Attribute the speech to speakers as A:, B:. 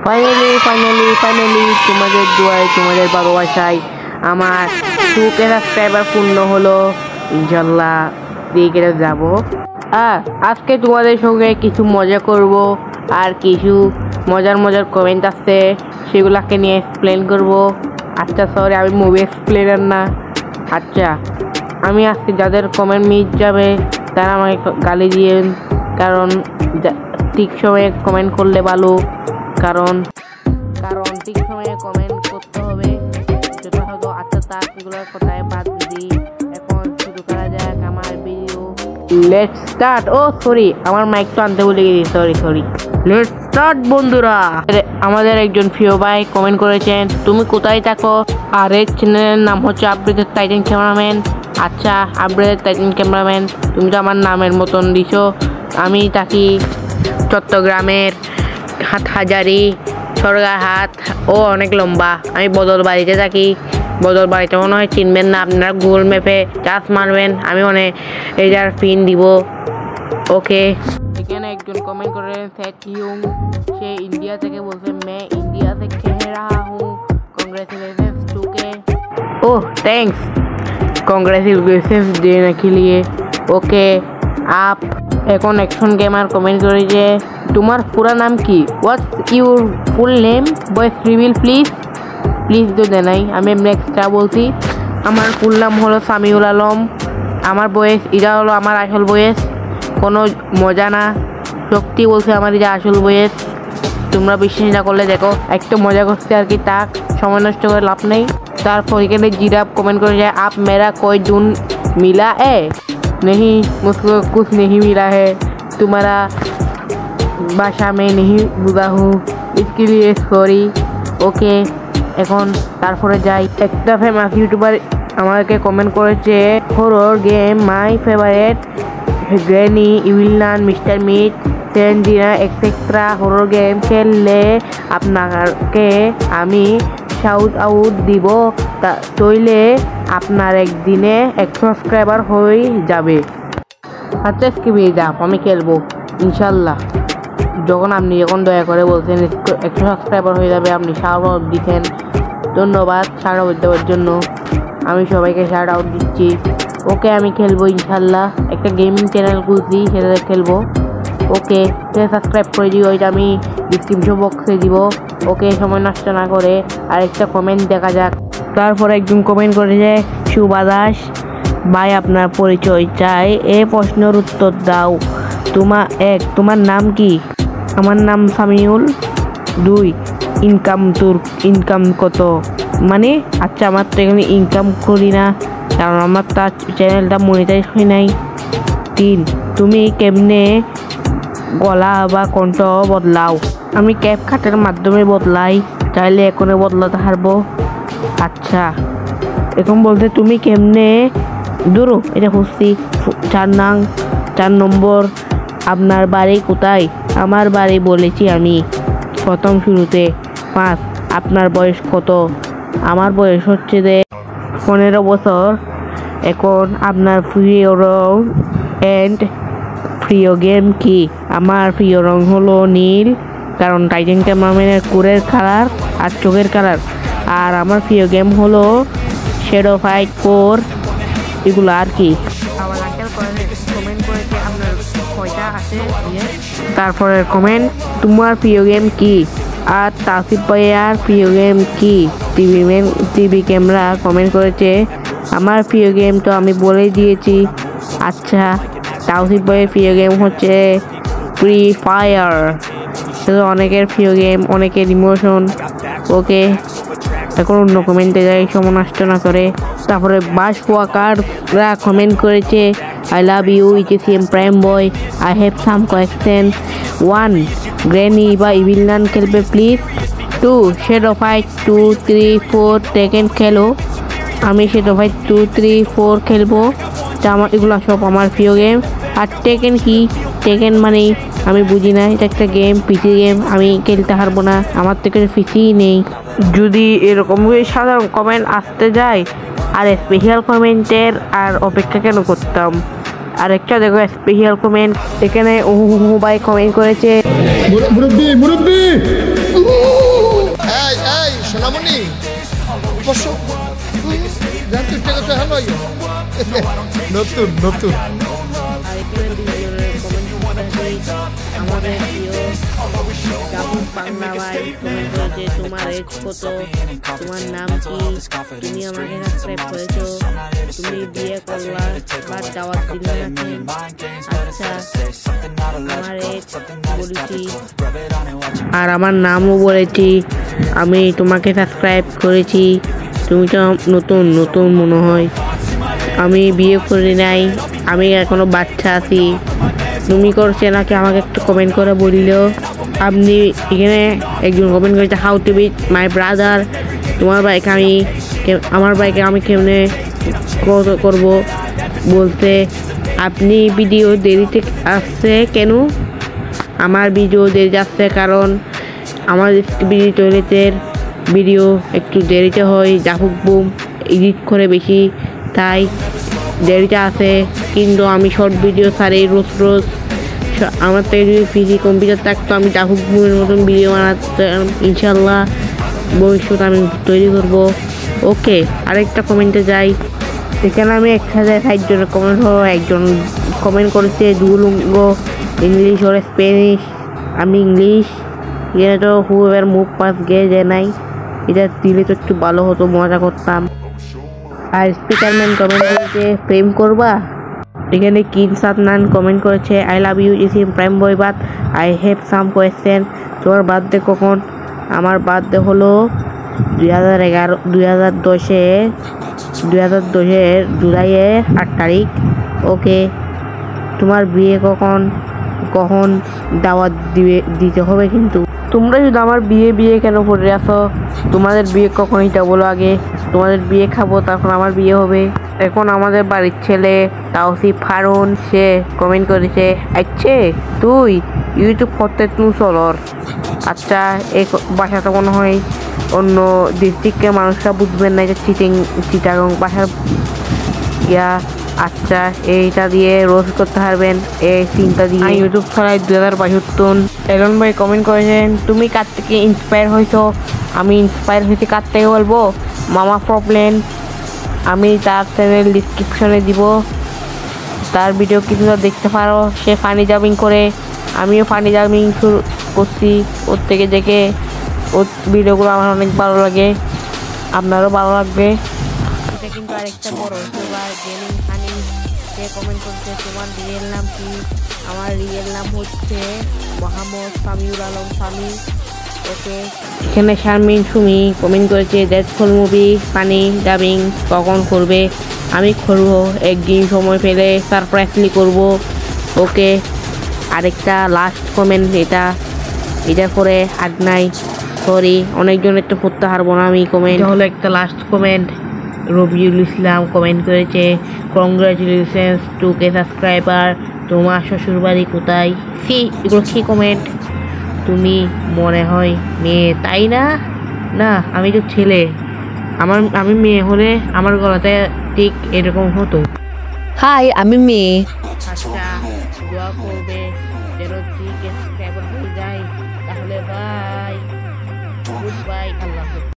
A: Finally তোমাদের দোয়ায় তোমাদের ভালোবাসায় আমার 2K সাবস্ক্রাইবার পূর্ণ হলো। ইনশাল্লাহ 3K যাব। আজকে তোমাদের সঙ্গে কিছু মজা করব আর কিছু মজার কমেন্ট আছে সেগুলোকে নিয়ে এক্সপ্লেন করব। আচ্ছা সরি, আমি মুভি এক্সপ্লেনার না। আচ্ছা, আমি আজকে যাদের কমেন্ট মিস যাবে তারা আমাকে গালি দিয়েন, কারণ ঠিক সময়ে কমেন্ট করলে ভালো। কারণ ঠিক সময়ে কমেন্ট করতে হবে সেটা হয়তো। আচ্ছা এগুলোর কথায় বাদ দিই, এখন শুরু করা যাক আমার ভিডিও। Let's start. সরি, আমার মাইক তো আনতে ভুলে গেছি, সরি। লেটস স্টার্ট বন্ধুরা। আমাদের একজন প্রিয় ভাই কমেন্ট করেছেন, তুমি কোথায় থাকো? আর এই চ্যানেলের নাম হচ্ছে আপডেটেড টাইটান ক্যামেরাম্যান। আচ্ছা আপডেটেড টাইটান ক্যামেরাম্যান, তুমি তো আমার নামের মতন দিছো। আমি থাকি চট্টগ্রামের হাটহাজারী সরগারহাট ও অনেক লম্বা। আমি বদলবাড়িতে থাকি। বদলবাড়িতে মনে হয় চিনবেন না, আপনারা গুগল ম্যাপে চার্জ মারবেন, আমি এটার পিন দিব। ওকে, এখানে একজন কমেন্ট করেন সেট ইউং, সে ইন্ডিয়া থেকে বলছে, मैं इंडिया से कह रहा हूँ, कॉन्ग्रेचुलेशंस 2K। थैंक्स कॉन्ग्रेचुलेशंस देने के लिए। ओके आप এখন অ্যাকশন গেমার কমেন্ট করে যে, তোমার পুরা নাম কি? What's your full name? বয়েস রিভিল প্লিজ তো দেনাই, আমি নেক্সটটা বলছি। আমার ফুল নাম হলো সামিউল আলম। আমার বয়স, এটা হলো আমার আসল বয়স, কোনো মজা না, সত্যি বলছে আমার এটা আসল বয়স। তোমরা বিশ্বাস না করলে দেখো, একটু মজা করতে আর কি, তাক সময় নষ্ট করে লাভ নেই। তারপর এখানে জিরাফ কমেন্ট করে যায়, आप मेरा कोई जून मिला है? नहीं, मुझको कुछ नहीं मिला है, तुम्हारा भाषा में नहीं बुझा हूँ, इसके लिए सॉरी। ওকে, এখন তারপরে যাই। একটা ফেমাস ইউটিউবার আমাকে কমেন্ট করেছে, horror game my favourite, Granny, Evil Nun, Mister Meat, Slendrina etcetera. Horror game খেললে আপনাকে আমি শাউট আউট দিব, তইলে আপনার একদিনে 1 সাবস্ক্রাইবার হয়ে যাবে। আচ্ছা স্কিপে যাও, আমি খেলবো ইনশাল্লাহ। যখন দয়া করে বলছেন 100 সাবস্ক্রাইবার হয়ে যাবে, আপনি শাউট আউট দিচ্ছেন, ধন্যবাদ শাউট আউট দেওয়ার জন্য। আমি সবাইকে শাউট আউট দিচ্ছি। ওকে, আমি খেলবো ইনশাল্লাহ। একটা গেমিং চ্যানেল খুলছি, সেটাতে খেলবো। ওকে, সাবস্ক্রাইব করে দিও, ওইটা আমি ডিসক্রিপশন বক্সে দিব। ওকে, সময় নষ্ট না করে আরেকটা কমেন্ট দেখা যাক। তারপরে একজন কমেন্ট করেছে, শুভা দাস ভাই আপনার পরিচয় চাই, এ প্রশ্নের উত্তর দাও। তোমার নাম কি? আমার নাম সামিউল। 2 ইনকাম কত? মানে আচ্ছা, আমার তো এখানে ইনকাম করি না, কারণ আমার তার চ্যানেলটা মনিটাইজ হয় নাই। 3 তুমি কেমনে গলা বা কণ্ঠ বদলাও? আমি ক্যাপ কাটের মাধ্যমে বদলাই, চাইলে এখনো বদলাতে পারবো। আচ্ছা, এখন বলতে তুমি কেমনে দূরো, এটা খুঁজছি। 4 নম্বর আপনার বাড়ি কোথায়? আমার বাড়ি বলেছি আমি প্রথম শুরুতে। 5 আপনার বয়স কত? আমার বয়স হচ্ছে 15 বছর। এখন আপনার প্রিয় রং অ্যান্ড প্রিয় গেম কি? আমার প্রিয় রং হলো নীল, কারণ টাইটান ক্যামেরাম্যানের কুরের কালার আর চোখের কালার। আর আমার প্রিয় গেম হলো শ্যাডো ফাইট 4, এগুলো আর কি। আমার আঙ্কেল কমেন্ট করেছে আপনার কয়টা আছে। তারপরে কমেন্ট, তোমার প্রিয় গেম কি? আর তাসিফ ভাইয়ার প্রিয় গেম কি? টিভি ক্যামেরা কমেন্ট করেছে, আমার প্রিয় গেম তো আমি বলেই দিয়েছি। আচ্ছা, তাসিফ ভাইয়ের প্রিয় গেম হচ্ছে ফ্রি ফায়ার। অনেকের প্রিয় গেম, অনেকের ইমোশন। ওকে, এখন অন্য কমেন্টে যাই সময় নষ্ট না করে। তারপরে বাস ওয়াকাররা কমেন্ট করেছে, আই লাভ ইউ ইটিসিএম prime boy, I have some question. 1 Granny বা ইভিলনান খেলবে প্লিজ। 2 শ্যাডো ফাইট 2, 3, 4 টেকেন খেলো। আমি শ্যাডো ফাইট 2, 3, 4 খেলবো। আমার এগুলো সব আমার প্রিয় গেম। আর টেকেন কি? টেকেন মানে আমি বুঝি না, এটা একটা গেম, পিসি গেম, আমি খেলতে পারবো না, আমার থেকে পিসিই নেই। যদি এরকম সাধারণ কমেন্ট আসতে যায় আর স্পেশাল কমেন্টের আর অপেক্ষা কেন করতাম? আর একটা দেখো স্পেশাল কমেন্ট, এখানে ভাই কমেন্ট করেছে, মুরব্বি
B: বসো জানতে টাকা তো হলোই নতুন নতুন
A: আর এখানে দুজনের কমেন্ট করেছে আমাদের প্রিয় কাবু বাংলা ভাই কমেন্ট করেছে তোমার এজ কত, তোমার নাম কি, তুমি আমাকে সাবস্ক্রাইব করেছো, তুমি বিয়ে করলা বা দাওয়াত দিলে নাকি। আচ্ছা আমার এজ বলেছি আর আমার নামও বলেছি, আমি তোমাকে সাবস্ক্রাইব করেছি, তুমি তো নতুন নতুন মনে হয়, আমি বিয়ে করি নাই, আমি এখনো বাচ্চা আছি, তুমি করছে নাকি আমাকে একটু কমেন্ট করে বলিল। আপনি এখানে একজন কমেন্ট করেছে how to beat my brother, তোমার বাইকে আমি আমার বাইকে আমি কেমনে করব বলতে আপনি ভিডিও দেরিতে আসছে কেন? আমার ভিডিও দেরি আসছে কারণ আমার ভিডিও টয়লেটের ভিডিও একটু দেরিতে হয়, জাফুক বুম এডিট করে বেশি তাই দেরিতে আসে, কিন্তু আমি শর্ট ভিডিও ছাড়ি রোজ রোজ। আমার থেকে যদি পিসি কম্পিউটার থাকতো আমি জাফুক বুমের মতন ভিডিও বানাতাম, ইনশাল্লাহ ভবিষ্যৎ আমি তৈরি করব। ওকে আরেকটা কমেন্টে যাই, এখানে আমি 1060 জনের কমেন্ট হলো, একজন কমেন্ট করেছে দুলুঙ্গো ইংলিশ ওর স্প্যানিশ, আমি ইংলিশ, এখানে তো হুয়ের মুখ পাস গে যে নাই, এটা দিলে তো একটু ভালো হতো, মজা করতাম। আর স্পিকারম্যান কমেন্ট করেছে প্রেম করবা। এখানে কিন সাদনান কমেন্ট করেছে আই লাভ ইউ ইসিম prime boy but I have some question, তোমার বার্থডে কখন? আমার বার্থডে হলো 2010-এর জুলাইয়ের 8 তারিখ। ওকে তোমার বিয়ে কখন দাওয়াত দিতে হবে কিন্তু। তোমরা যদি আমার বিয়ে কেন পড়ে আসো, তোমাদের বিয়ে কখন এটা বলো আগে, তোমাদের বিয়ে খাবো তারপর আমার বিয়ে হবে। এখন আমাদের বাড়ির ছেলে তাওসিফ হারুন সে কমেন্ট করেছে আচ্ছা তুই ইউটিউব করতে তুই চলর। আচ্ছা এই ভাষাটা মনে হয় অন্য ডিস্ট্রিক্টের মানুষরা বুঝবেন না, যে চিটাগং ভাষার ইয়া। আচ্ছা এইটা দিয়ে রোজ করতে পারবেন, এই সিনটা দিয়ে ইউটিউব ছড়াই 2022। এলন ভাই কমেন্ট করেছেন তুমি কার থেকে ইন্সপায়ার হয়েছো? আমি ইন্সপায়ার হয়েছি কার থেকে বলবো, মামা প্রবলেম, আমি তার চ্যানেল ডিসক্রিপশনে দিব, তার ভিডিও কিছুটা দেখতে পারো, সে ফানি জাম্পিং করে, আমিও ফানি জাম্পিং শুরু করছি ওর থেকে দেখে, ওর ভিডিওগুলো আমার অনেক ভালো লাগে, আপনারও ভালো লাগবে। এটা কিন্তু আরেকটা বড় ইউটিউবার গেমিং ফানি, সে কমেন্ট করছে তোমার রিয়েল নাম কি? আমার রিয়েল নাম হচ্ছে মোহাম্মদ সামিউল আলম সামি। ওকে এখানে শারমিন সুমি কমেন্ট করেছে that's full movie funny dubbing কখন করবে? আমি করবো একদিন সময় পেলে সারপ্রাইজলি করব। ওকে আরেকটা লাস্ট কমেন্ট, এটা করে আর নাই, সরি অনেকজনের তো পড়তে পারবো না আমি কমেন্ট। হলো একটা last comment, Rabiul Islam comment করেছে কংগ্রাচুলেশনস টু কে সাবস্ক্রাইবার, তোমার শ্বশুর বাড়ি কোথায়? এগুলো কি কমেন্ট? তুমি মনে হয় মেয়ে তাই না? না আমি তো ছেলে, আমি মেয়ে হলে আমার গলাতে ঠিক এরকম হতো।
C: হাই আমি মেয়ে।
A: আচ্ছা দোয়া করবে যেন